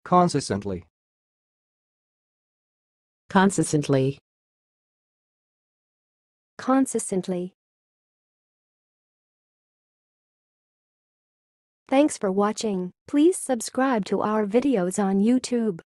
consistently, consistently, consistently. Thanks for watching. Please subscribe to our videos on YouTube.